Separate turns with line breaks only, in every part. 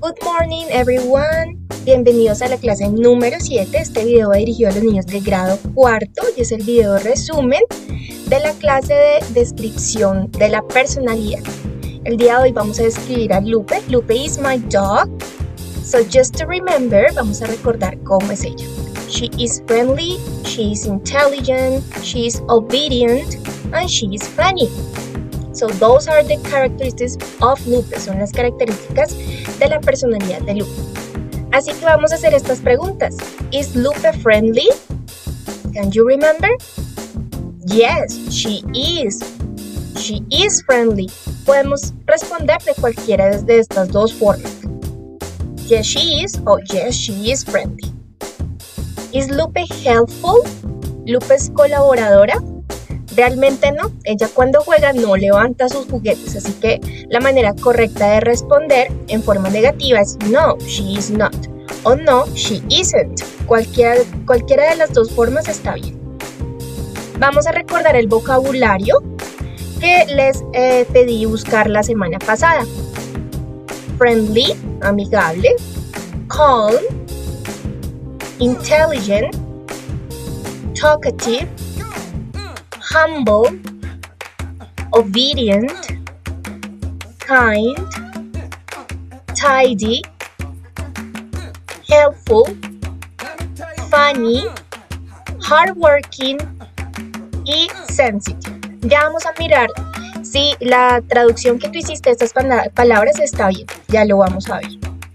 Good morning everyone, bienvenidos a la clase número 7. Este video va dirigido a los niños del grado cuarto y es el video resumen de la clase de descripción de la personalidad. El día de hoy vamos a describir a Lupe. Lupe is my dog. So just to remember, vamos a recordar cómo es ella. She is friendly, she is intelligent, she is obedient, and she is funny. So those are the characteristics of Lupe, son las características de la personalidad de Lupe. Así que vamos a hacer estas preguntas. Is Lupe friendly? Can you remember? Yes, she is. She is friendly. Podemos responder de cualquiera de estas dos formas. Yes, she is o yes, she is friendly. Is Lupe helpful? ¿Lupe es colaboradora? Realmente no, ella cuando juega no levanta sus juguetes, así que la manera correcta de responder en forma negativa es no, she is not, o no, she isn't. Cualquiera de las dos formas está bien. Vamos a recordar el vocabulario que les pedí buscar la semana pasada. Friendly, amigable, calm, intelligent, talkative, humble, obedient, kind, tidy, helpful, funny, hardworking y sensitive. Ya vamos a mirar si la traducción que tú hiciste de estas palabras está bien. Ya lo vamos a ver.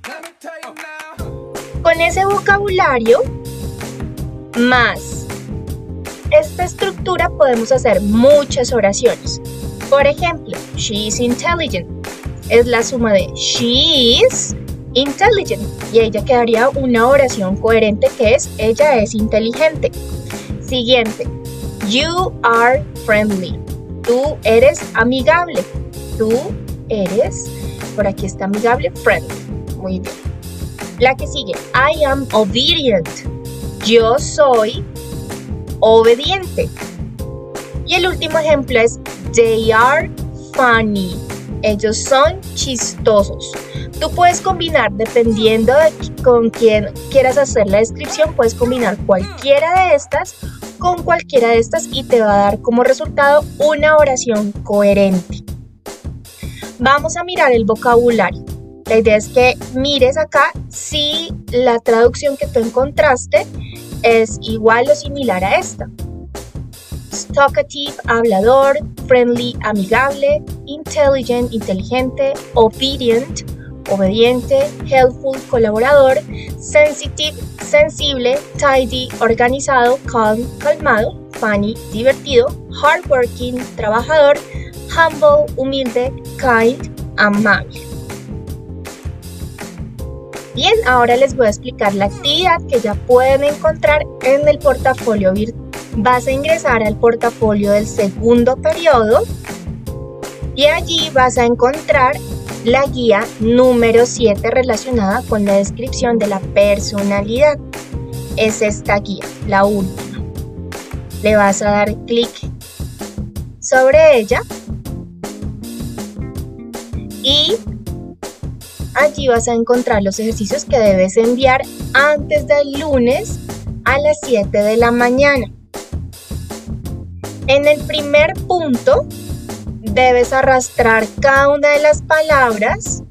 Con ese vocabulario más esta estructura podemos hacer muchas oraciones. Por ejemplo, she is intelligent. Es la suma de she is intelligent. Y ella quedaría una oración coherente que es ella es inteligente. Siguiente. You are friendly. Tú eres amigable. Tú eres, por aquí está amigable, friendly. Muy bien. La que sigue. I am obedient. Yo soy obediente. Y el último ejemplo es they are funny. Ellos son chistosos. Tú puedes combinar, dependiendo de con quién quieras hacer la descripción, puedes combinar cualquiera de estas con cualquiera de estas y te va a dar como resultado una oración coherente. Vamos a mirar el vocabulario. La idea es que mires acá si la traducción que tú encontraste es igual o similar a esta. Talkative, hablador, friendly, amigable, intelligent, inteligente, obedient, obediente, helpful, colaborador, sensitive, sensible, tidy, organizado, calm, calmado, funny, divertido, hardworking, trabajador, humble, humilde, kind, amable. Bien, ahora les voy a explicar la actividad que ya pueden encontrar en el portafolio virtual. Vas a ingresar al portafolio del segundo periodo y allí vas a encontrar la guía número 7 relacionada con la descripción de la personalidad. Es esta guía, la última. Le vas a dar clic sobre ella y allí vas a encontrar los ejercicios que debes enviar antes del lunes a las 7 de la mañana. En el primer punto, debes arrastrar cada una de las palabras.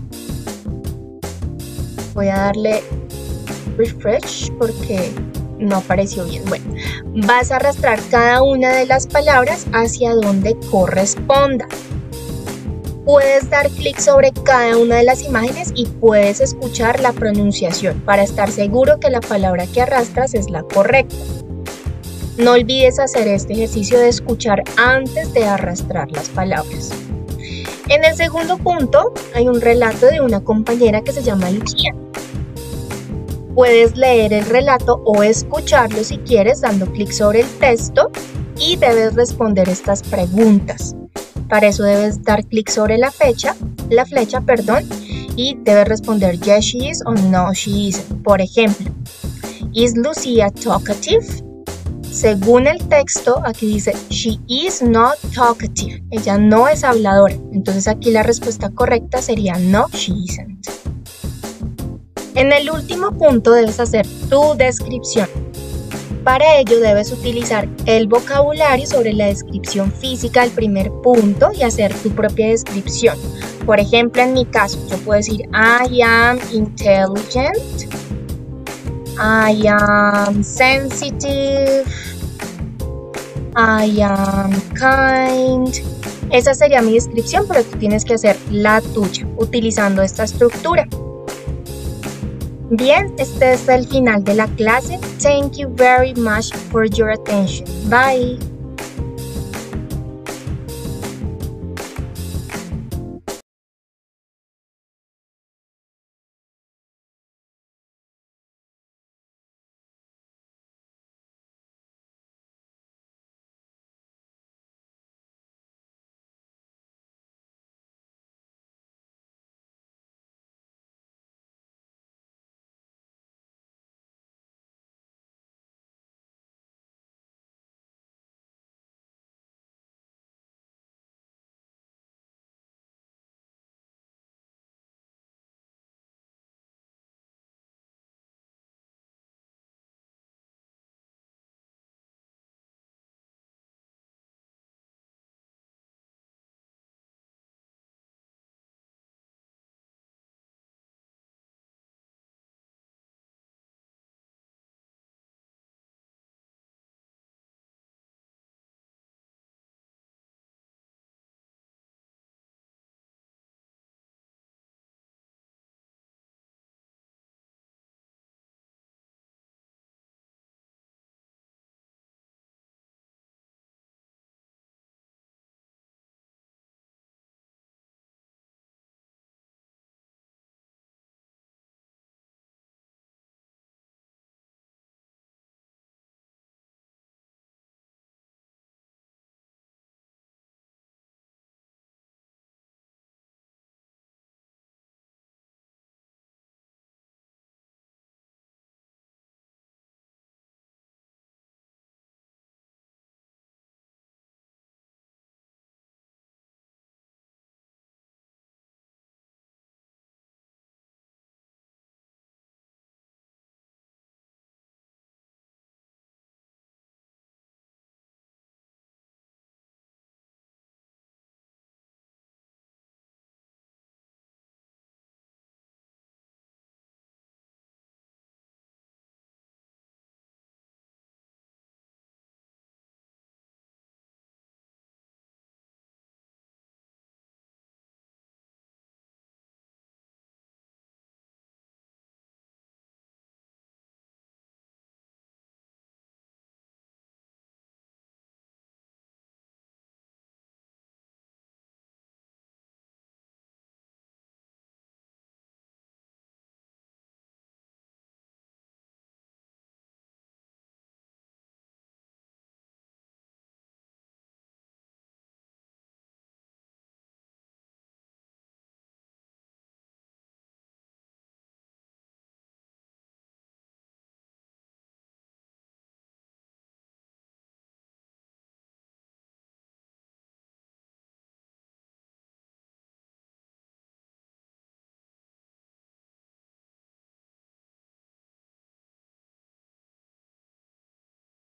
Voy a darle refresh porque no apareció bien. Bueno, vas a arrastrar cada una de las palabras hacia donde corresponda. Puedes dar clic sobre cada una de las imágenes y puedes escuchar la pronunciación para estar seguro que la palabra que arrastras es la correcta. No olvides hacer este ejercicio de escuchar antes de arrastrar las palabras. En el segundo punto hay un relato de una compañera que se llama Lucía. Puedes leer el relato o escucharlo si quieres dando clic sobre el texto y debes responder estas preguntas. Para eso debes dar clic sobre la flecha, y debes responder yes she is o no she isn't. Por ejemplo, is Lucia talkative? Según el texto, aquí dice she is not talkative. Ella no es habladora. Entonces aquí la respuesta correcta sería no, she isn't. En el último punto debes hacer tu descripción. Para ello debes utilizar el vocabulario sobre la descripción física del primer punto y hacer tu propia descripción. Por ejemplo, en mi caso, yo puedo decir I am intelligent, I am sensitive, I am kind. Esa sería mi descripción, pero tú tienes que hacer la tuya utilizando esta estructura. Bien, este es el final de la clase. Thank you very much for your attention. Bye.